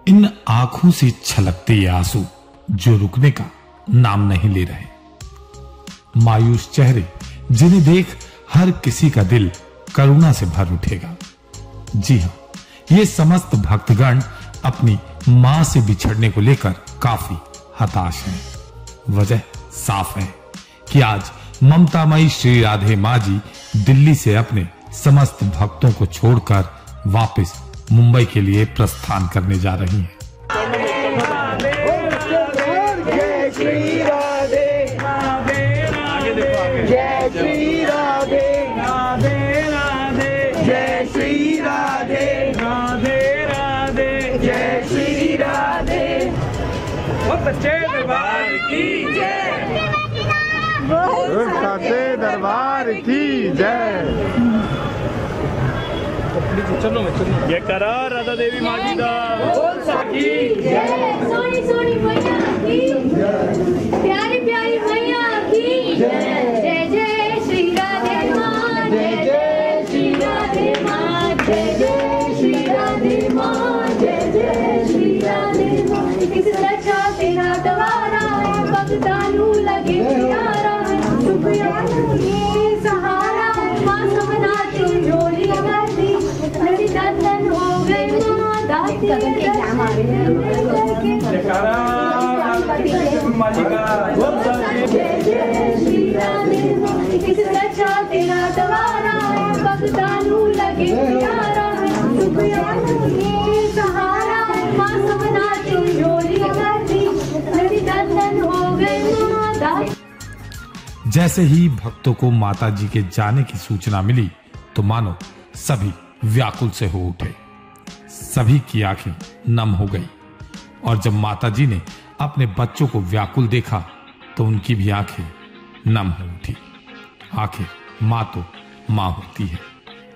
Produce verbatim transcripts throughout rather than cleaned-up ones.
इन आंखों से छलकते ये आंसू जो रुकने का नाम नहीं ले रहे, मायूस चेहरे जिन्हें देख हर किसी का दिल करुणा से भर उठेगा। जी हां, ये समस्त भक्तगण अपनी मां से बिछड़ने को लेकर काफी हताश हैं। वजह साफ है कि आज ममतामयी श्री राधे मां जी दिल्ली से अपने समस्त भक्तों को छोड़कर वापस मुंबई के लिए प्रस्थान करने जा रही हैं। जय श्री राधे, जय श्री राधे, राधे राधे, जय श्री राधे, राधे राधे, जय श्री राधे। बहुत अच्छे दरबार की जय, सच्चे दरबार की जय। चलो मैं चलो ये करा राधा देवी माँ जी दा बोल सकी जय, सोनी सोनी मैया की प्यारी प्यारी मैया की जय, जय श्री राधे माँ, जय जय श्री राधे माँ, जय जय श्री राधे माँ, जय जय श्री राधे माँ। किस रक्षा तेरा द्वारा है, भक्तानु लगे प्यारा है, शुक्रिया ये सहारा है, माँ सबना तुम झोली कर दी, मेरी दर्शन हो गए माँ दाती एग्जाम आ रहे हैं। जय जय श्री राधे माँ, किस रक्षा तेरा द्वारा है, भक्तानु लगे प्यारा है, शुक्रिया ये सहारा है, माँ सबना तुम झोली कर दी, मेरी दर्शन हो गए माँ दाती। जैसे ही भक्तों को माता जी के जाने की सूचना मिली तो मानो सभी व्याकुल से हो उठे, सभी की आंखें नम हो गई। और जब माता जी ने अपने बच्चों को व्याकुल देखा तो उनकी भी आंखें नम हो उठी। आखिर मां तो मां होती है।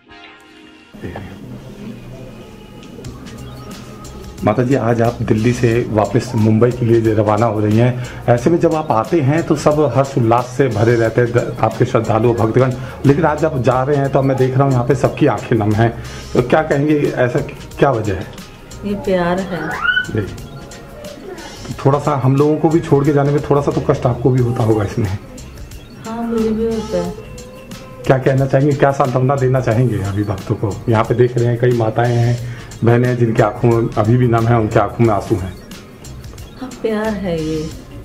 माता जी, आज आप दिल्ली से वापस मुंबई के लिए रवाना हो रही हैं। ऐसे में जब आप आते हैं तो सब हर्ष उल्लास से भरे रहते हैं आपके श्रद्धालु भक्तगण, लेकिन आज जब जा रहे हैं तो मैं देख रहा हूँ यहाँ पे सबकी आंखें नम हैं। तो क्या कहेंगे, ऐसा क्या वजह है? ये प्यार है। तो थोड़ा सा हम लोगों को भी छोड़ के जाने में थोड़ा सा तो कष्ट आपको भी होता होगा इसमें। हाँ, मुझे भी होता है। क्या कहना चाहेंगे, क्या सांत्वना देना चाहेंगे अभी भक्तों को? यहाँ पे देख रहे हैं कई माताएं हैं, बहनें हैं जिनकी आंखों अभी भी नम है, उनकी आंखों में आंसू हैं। हाँ, प्यार है ये।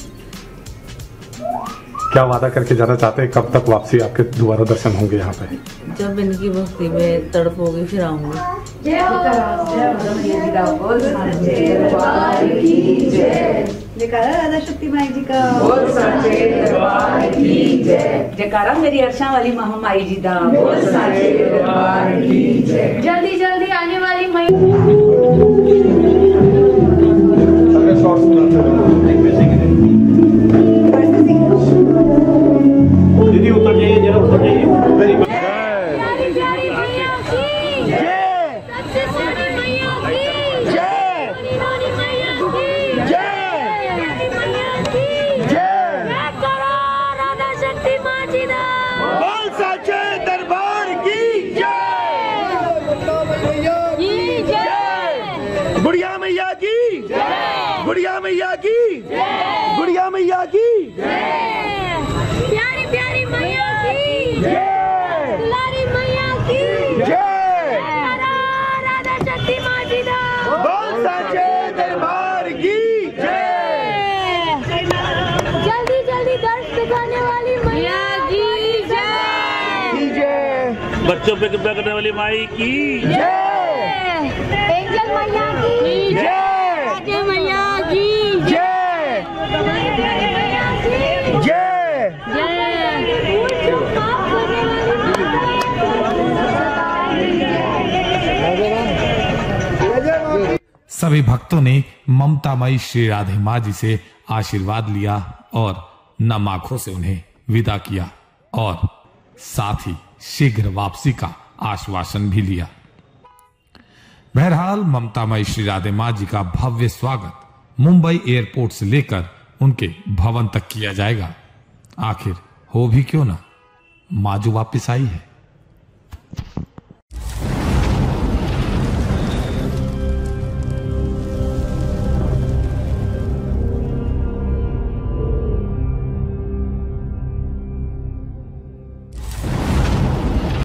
क्या वादा करके जाना चाहते हैं, कब तक वापसी आपके दोबारा दर्शन होंगे यहाँ पे? जब इनकी भक्ति में तड़प होगी फिर आऊंगी। जयकारा राधा शक्ति माई जी का, बोल सच्चे दरबार की जय, जयकारा मेरी अर्शा वाली महामाई जी का, बोल सच्चे दरबार की जय। जल्दी जल्दी आने वाली मई दीदी उतर जाइए, जरा उतर जाइए। प्यारी प्यारी मैया की जय, सबसे सोनी मैया की जय, सोनी मैया की जय, मैया की जय, जयकारा राधा शक्ति माँ जी दा बोल सच्चे दरबार की जय, की जय, बुढ़िया मैया की जय, बुढ़िया मैया की जय, बुढ़िया मैया की प्यारी प्यारी मैया की जय, दुलारी मैया की जय, राधा शक्ति माँ जी दा बोल सच्चे दरबार की जय। जल्दी जल्दी दर्श दिखाने वाली मैया की जय, जय, बच्चों पे कृपा करने वाली माई की जय, एंजल मैया की जय, राधे मैया की जय, मैया की जय, सभी भक्तों ने ममतामयी श्री राधे माँ जी से आशीर्वाद लिया और नम आंखों से उन्हें विदा किया और साथ ही शीघ्र वापसी का आश्वासन भी लिया। बहरहाल ममतामयी श्री राधे माँ जी का भव्य स्वागत मुंबई एयरपोर्ट से लेकर उनके भवन तक किया जाएगा। आखिर हो भी क्यों ना, माँ जो वापिस आई है।